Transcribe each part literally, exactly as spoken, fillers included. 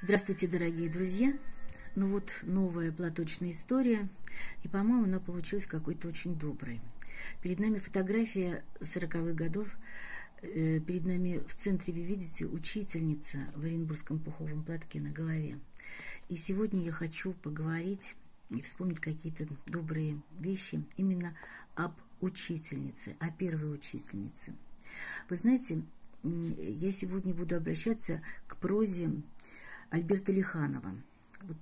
Здравствуйте, дорогие друзья! Ну вот новая платочная история, и, по-моему, она получилась какой-то очень доброй. Перед нами фотография сороковых годов, э, перед нами в центре, вы видите, учительница в оренбургском пуховом платке на голове. И сегодня я хочу поговорить и вспомнить какие-то добрые вещи именно об учительнице, о первой учительнице. Вы знаете, я сегодня буду обращаться к прозе Альберта Лиханова. Вот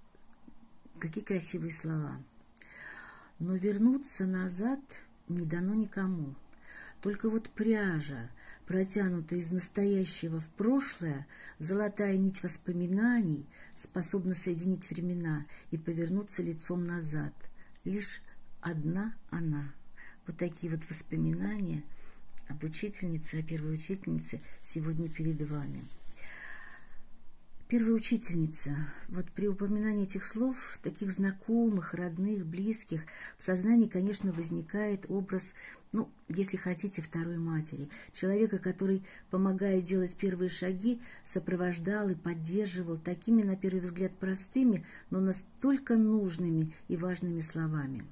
какие красивые слова. Но вернуться назад не дано никому. Только вот пряжа, протянутая из настоящего в прошлое, золотая нить воспоминаний, способна соединить времена и повернуться лицом назад. Лишь одна она. Вот такие вот воспоминания об учительнице, о первой учительнице сегодня перед вами. Первая учительница. Вот при упоминании этих слов, таких знакомых, родных, близких, в сознании, конечно, возникает образ, ну, если хотите, второй матери. Человека, который, помогая делать первые шаги, сопровождал и поддерживал такими, на первый взгляд, простыми, но настолько нужными и важными словами.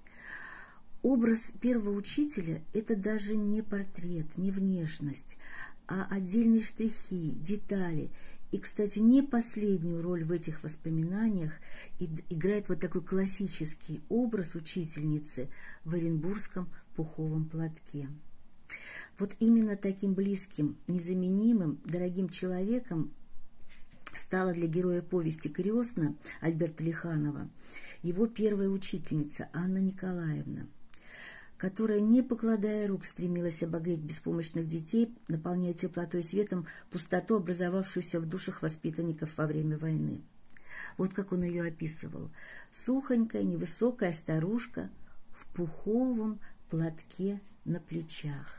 Образ первого учителя – это даже не портрет, не внешность, а отдельные штрихи, детали. И, кстати, не последнюю роль в этих воспоминаниях играет вот такой классический образ учительницы в оренбургском пуховом платке. Вот именно таким близким, незаменимым, дорогим человеком стала для героя повести «Крестна» Альберта Лиханова его первая учительница Анна Николаевна, которая, не покладая рук, стремилась обогреть беспомощных детей, наполняя теплотой и светом пустоту, образовавшуюся в душах воспитанников во время войны. Вот как он ее описывал. Сухонькая, невысокая старушка в пуховом платке на плечах.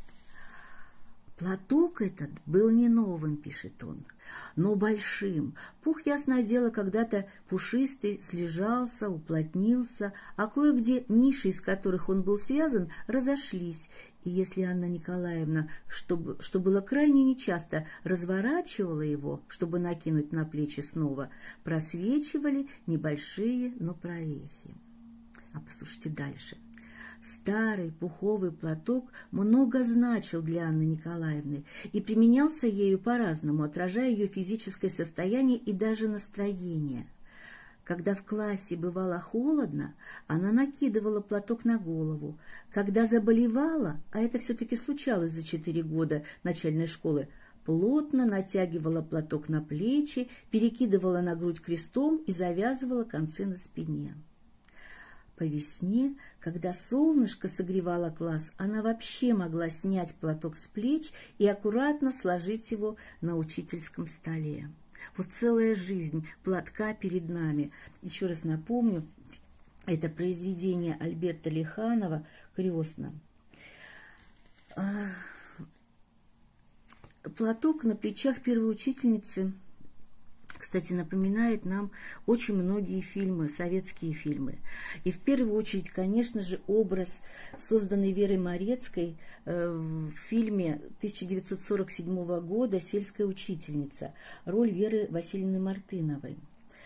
Платок этот был не новым, пишет он, но большим. Пух, ясное дело, когда-то пушистый, слежался, уплотнился, а кое-где ниши, из которых он был связан, разошлись. И если Анна Николаевна, что, что было крайне нечасто, разворачивала его, чтобы накинуть на плечи снова, просвечивали небольшие, но прорехи. А послушайте дальше. Старый пуховый платок много значил для Анны Николаевны и применялся ею по-разному, отражая ее физическое состояние и даже настроение. Когда в классе бывало холодно, она накидывала платок на голову. Когда заболевала, а это все-таки случалось за четыре года начальной школы, плотно натягивала платок на плечи, перекидывала на грудь крестом и завязывала концы на спине. По весне, когда солнышко согревало класс, она вообще могла снять платок с плеч и аккуратно сложить его на учительском столе. Вот целая жизнь платка перед нами. Еще раз напомню, это произведение Альберта Лиханова «Крестна». Платок на плечах первой учительницы, кстати, напоминает нам очень многие фильмы, советские фильмы. И в первую очередь, конечно же, образ, созданный Верой Морецкой э, в фильме тысяча девятьсот сорок седьмого года «Сельская учительница», роль Веры Васильевны Мартыновой.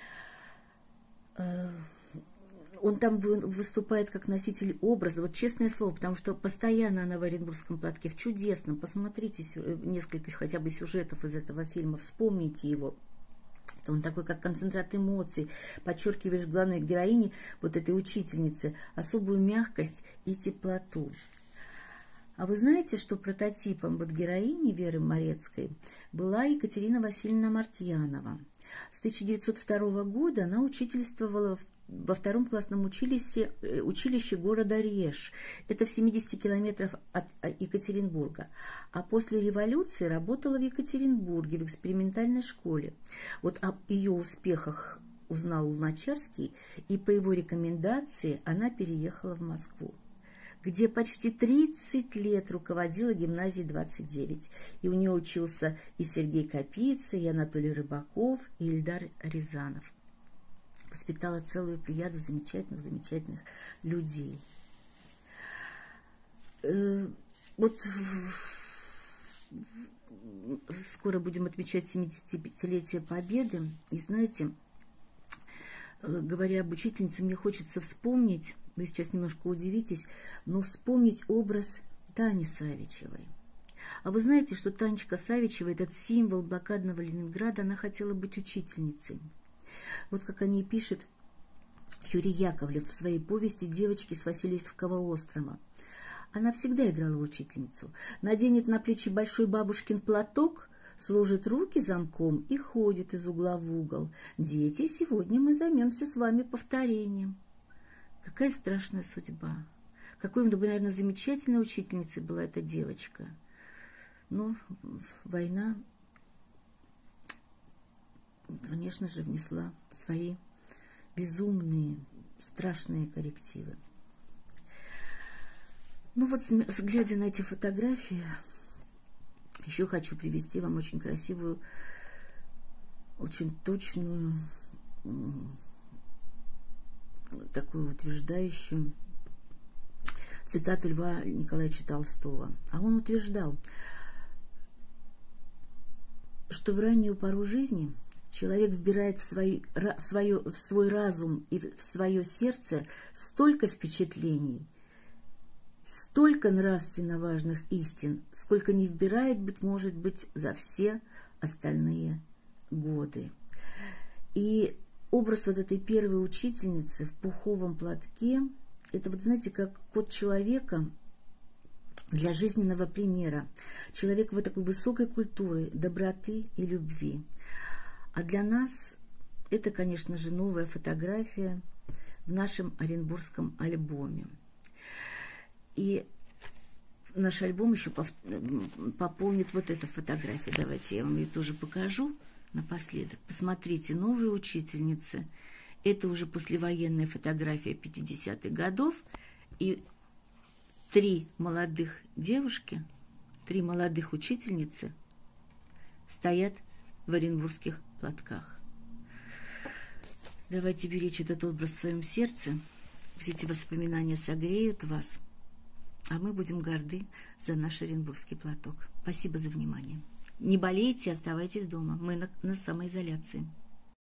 Э, он там выступает как носитель образа, вот честное слово, потому что постоянно она в оренбургском платке, в чудесном. Посмотрите несколько хотя бы сюжетов из этого фильма, вспомните его. Он такой, как концентрат эмоций, подчеркиваешь главной героине, вот этой учительницы, особую мягкость и теплоту. А вы знаете, что прототипом вот героини Веры Морецкой была Екатерина Васильевна Мартьянова. С тысяча девятьсот второго года она учительствовала в во втором классном училище, училище города Реж. Это в семидесяти километрах от Екатеринбурга. А после революции работала в Екатеринбурге, в экспериментальной школе. Вот об ее успехах узнал Луначарский, и по его рекомендации она переехала в Москву, где почти тридцать лет руководила гимназией двадцать девять. И у нее учился и Сергей Капица, и Анатолий Рыбаков, и Ильдар Рязанов. Воспитала целую плеяду замечательных-замечательных людей. Э, вот скоро будем отмечать семидесятипятилетие Победы. И знаете, говоря об учительнице, мне хочется вспомнить, вы сейчас немножко удивитесь, но вспомнить образ Тани Савичевой. А вы знаете, что Танечка Савичева, этот символ блокадного Ленинграда, она хотела быть учительницей. Вот как они пишут, Юрий Яковлев в своей повести «Девочки с Васильевского острова». Она всегда играла в учительницу. Наденет на плечи большой бабушкин платок, сложит руки замком и ходит из угла в угол. «Дети, сегодня мы займемся с вами повторением». Какая страшная судьба. Какой, наверное, замечательной учительницей была эта девочка. Но война, конечно же, внесла свои безумные, страшные коррективы. Ну вот, глядя на эти фотографии, еще хочу привести вам очень красивую, очень точную, такую утверждающую цитату Льва Николаевича Толстого. А он утверждал, что в раннюю пору жизни человек вбирает в, свой, свое, в свой разум и в свое сердце столько впечатлений, столько нравственно важных истин, сколько не вбирает, быть может быть, за все остальные годы. И образ вот этой первой учительницы в пуховом платке, это вот, знаете, как код человека для жизненного примера. Человек вот такой высокой культуры, доброты и любви. А для нас это, конечно же, новая фотография в нашем оренбургском альбоме. И наш альбом еще пополнит вот эта фотография. Давайте я вам ее тоже покажу напоследок. Посмотрите, новые учительницы. Это уже послевоенная фотография пятидесятых годов. И три молодых девушки, три молодых учительницы стоят в оренбургских платках. Давайте беречь этот образ в своем сердце. Все эти воспоминания согреют вас. А мы будем горды за наш оренбургский платок. Спасибо за внимание. Не болейте, оставайтесь дома. Мы на, на самоизоляции.